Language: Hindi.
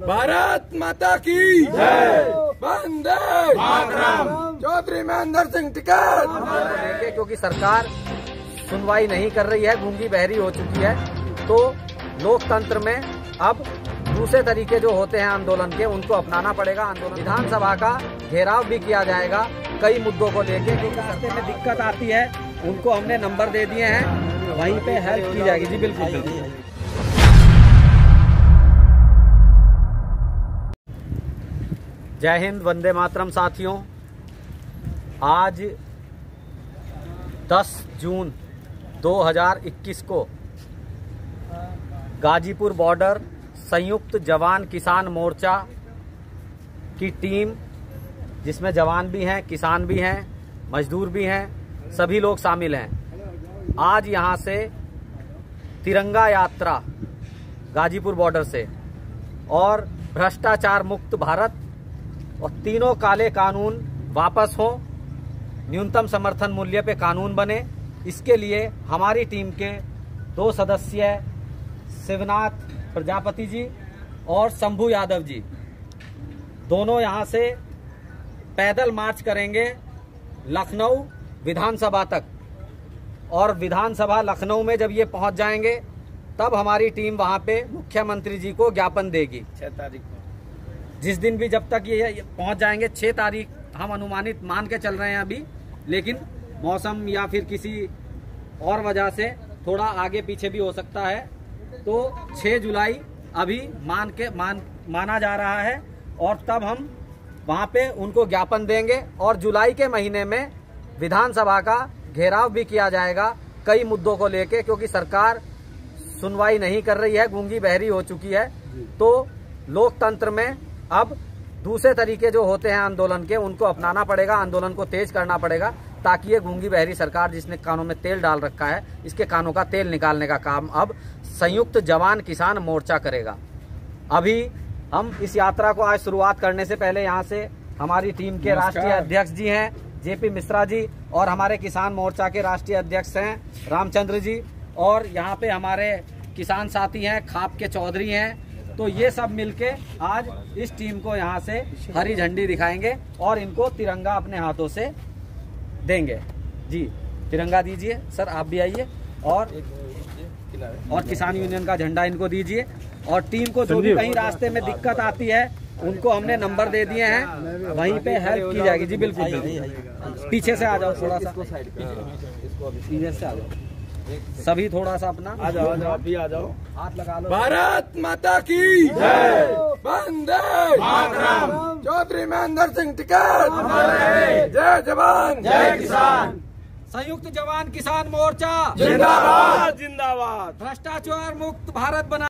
भारत माता की जय। वंदे मातरम। चौधरी महेंद्र सिंह टिकैत लेके, क्योंकि सरकार सुनवाई नहीं कर रही है, गूंगी बहरी हो चुकी है। तो लोकतंत्र में अब दूसरे तरीके जो होते हैं आंदोलन के, उनको अपनाना पड़ेगा। आंदोलन विधानसभा का घेराव भी किया जाएगा कई मुद्दों को लेके। क्योंकि रास्ते में दिक्कत आती है, उनको हमने नंबर दे दिए हैं, वहीं पे हेल्प की जाएगी। जी बिल्कुल। जय हिंद, वंदे मातरम साथियों। आज 10 जून 2021 को गाजीपुर बॉर्डर संयुक्त जवान किसान मोर्चा की टीम, जिसमें जवान भी हैं, किसान भी हैं, मजदूर भी हैं, सभी लोग शामिल हैं। आज यहां से तिरंगा यात्रा गाजीपुर बॉर्डर से और भ्रष्टाचार मुक्त भारत और तीनों काले कानून वापस हों, न्यूनतम समर्थन मूल्य पे कानून बने, इसके लिए हमारी टीम के 2 सदस्य शिवनाथ प्रजापति जी और शंभू यादव जी दोनों यहां से पैदल मार्च करेंगे लखनऊ विधानसभा तक। और विधानसभा लखनऊ में जब ये पहुंच जाएंगे, तब हमारी टीम वहां पे मुख्यमंत्री जी को ज्ञापन देगी 6 तारीख को। जिस दिन भी, जब तक ये पहुंच जाएंगे, 6 तारीख हम अनुमानित मान के चल रहे हैं अभी, लेकिन मौसम या फिर किसी और वजह से थोड़ा आगे पीछे भी हो सकता है। तो 6 जुलाई अभी माना जा रहा है, और तब हम वहां पे उनको ज्ञापन देंगे। और जुलाई के महीने में विधानसभा का घेराव भी किया जाएगा कई मुद्दों को लेके, क्योंकि सरकार सुनवाई नहीं कर रही है, गूंगी बहरी हो चुकी है। तो लोकतंत्र में अब दूसरे तरीके जो होते हैं आंदोलन के, उनको अपनाना पड़ेगा, आंदोलन को तेज करना पड़ेगा, ताकि ये गूंगी बहरी सरकार, जिसने कानों में तेल डाल रखा है, इसके कानों का तेल निकालने का काम अब संयुक्त जवान किसान मोर्चा करेगा। अभी हम इस यात्रा को आज शुरुआत करने से पहले यहाँ से हमारी टीम के राष्ट्रीय अध्यक्ष जी हैं जेपी मिश्रा जी, और हमारे किसान मोर्चा के राष्ट्रीय अध्यक्ष हैं रामचंद्र जी, और यहाँ पे हमारे किसान साथी हैं खाप के चौधरी हैं। तो ये सब मिलके आज इस टीम को यहाँ से हरी झंडी दिखाएंगे और इनको तिरंगा अपने हाथों से देंगे। जी तिरंगा दीजिए सर, आप भी आइए, और किसान यूनियन का झंडा इनको दीजिए। और टीम को जो भी कहीं रास्ते में दिक्कत आती है, उनको हमने नंबर दे दिए हैं, वहीं पे हेल्प की जाएगी। जी बिल्कुल। पीछे से आ जाओ, थोड़ा सा पीछे से आ जाओ, सभी थोड़ा सा अपना आ जाओ, आप भी आ जाओ, हाथ लगा लो। भारत माता की जय। वंदे मातरम। चौधरी महेंद्र सिंह टिकैत। जय जवान जय किसान। संयुक्त जवान किसान मोर्चा जिंदाबाद जिंदाबाद। भ्रष्टाचार मुक्त भारत बना।